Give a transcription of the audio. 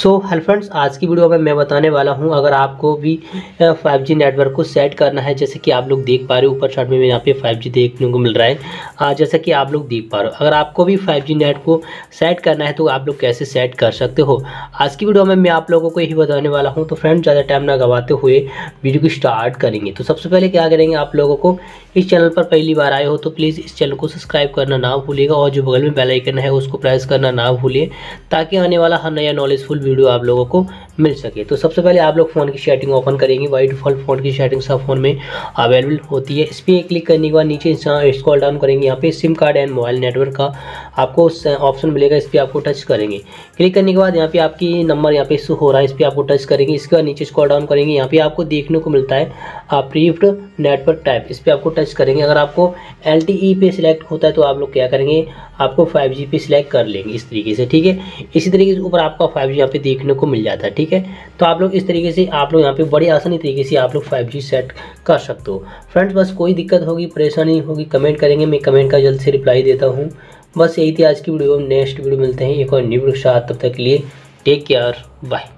Hello friends, आज की video में मैं बताने वाला हूं, अगर आपको भी 5G नेटवर्क को सेट करना है। जैसे कि आप लोग देख पा रहे हो ऊपर चार्ट में यहाँ पे 5G देखने को मिल रहा है। जैसा कि आप लोग देख पा रहे हो, अगर आपको भी 5G नेट को सेट करना है तो आप लोग कैसे सेट कर सकते हो, आज की वीडियो में मैं आप लोगों को यही बताने वाला हूँ। तो फ्रेंड्स, ज़्यादा टाइम ना गवाते हुए वीडियो को स्टार्ट करेंगे। तो सबसे पहले क्या करेंगे, आप लोगों को इस चैनल पर पहली बार आए हो तो प्लीज़ इस चैनल को सब्सक्राइब करना ना भूलिएगा और जो बगल में बेल आइकन है उसको प्रेस करना ना भूलिए, ताकि आने वाला हर नया नॉलेजफुल वीडियो आप लोगों को मिल सके। तो सबसे पहले आप लोग फ़ोन की सेटिंग ओपन करेंगे। बाय डिफ़ॉल्ट फ़ोन की सेटिंग सब फ़ोन में अवेलेबल होती है। इस पर क्लिक करने के बाद नीचे स्क्रॉल डाउन करेंगे, यहाँ पे SIM card and mobile network का आपको ऑप्शन मिलेगा। इस पर आपको टच करेंगे। क्लिक करने के बाद यहाँ पे आपकी नंबर यहाँ पे शो हो रहा है, इस पर आपको टच करेंगे। इसके बाद नीचे स्क्रॉल डाउन करेंगे, यहाँ पे आपको देखने को मिलता है अप्रूव्ड नेटवर्क टाइप, इस पर आपको टच करेंगे। अगर आपको LTE पे सिलेक्ट होता है तो आप लोग क्या करेंगे, आपको 5G पे सिलेक्ट कर लेंगे इस तरीके से, ठीक है। इसी तरीके से ऊपर आपका 5G यहाँ पे देखने को मिल जाता है, ठीक है। तो आप लोग इस तरीके से आप लोग यहाँ पे बड़ी आसानी तरीके से आप लोग 5G सेट कर सकते हो। फ्रेंड्स, बस कोई दिक्कत होगी, परेशानी होगी, कमेंट करेंगे, मैं कमेंट का जल्द से रिप्लाई देता हूँ। बस यही थी आज की वीडियो। नेक्स्ट वीडियो मिलते हैं एक और न्यू वीडियो के साथ, तब तक के लिए टेक केयर, बाय।